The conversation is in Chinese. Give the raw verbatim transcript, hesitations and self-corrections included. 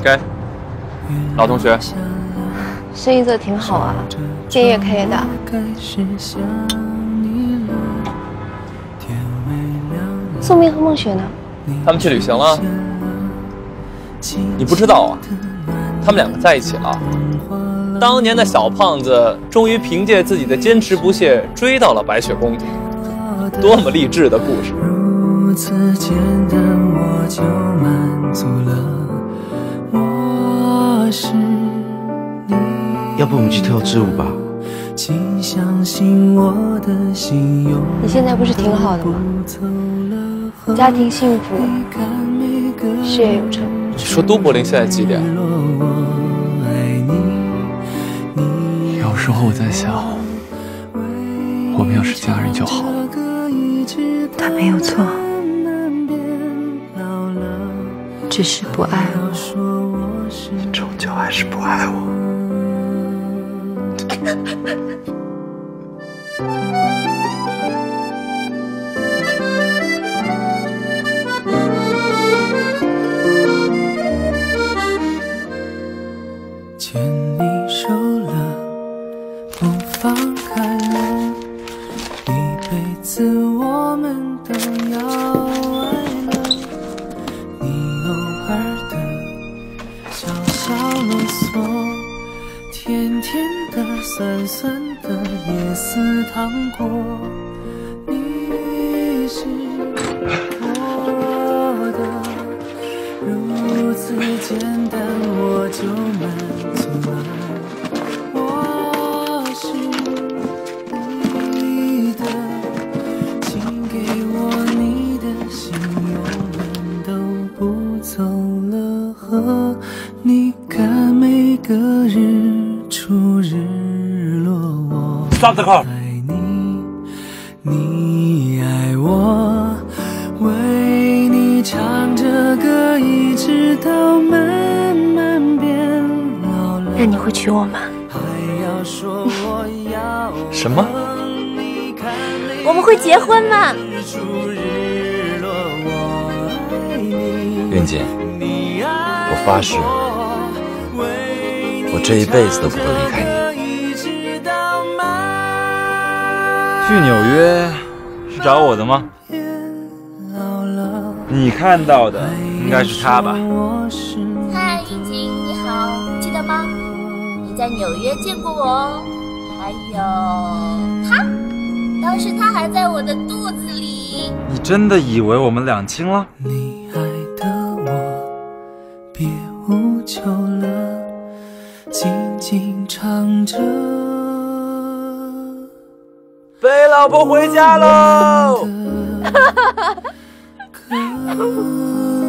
给，老同学。 生意做得挺好啊，店也开的。宋明和孟雪呢？ 他们去旅行了。你不知道啊，他们两个在一起了。当年的小胖子终于凭借自己的坚持不懈追到了白雪公主，多么励志的故事！如此简单，我就满足了。我是你。 要不我们去跳支舞吧？ 请相信我的心有。你现在不是挺好的吗？家庭幸福，事业有成。 你说都柏林现在几点？ 有时候我在想，我们要是家人就好了。 他没有错，只是不爱我。 你终究还是不爱我。 牵你手了，不放开了，一辈子我们都要爱了。你偶尔的小小啰嗦，甜甜的酸酸的也似糖果，你是我的，如此简单我就满足了。我是你的，请给我你的心，永远都不走了，和你看每个日出日落。我 Stop the car。 爱你，你爱我，为你唱着歌，一直到慢慢变老了。那你会娶我吗？ 什么？ 我们会结婚吗？ 云锦，我发誓，我这一辈子都不会离开你。 去纽约是找我的吗？你看到的应该是他吧？ 嗨，云锦，你好，记得吗？你在纽约见过我哦。还有他，当时他还在我的肚子里。 你真的以为我们两清了？ 你爱的我别无求了，静静唱着。 背老婆回家喽！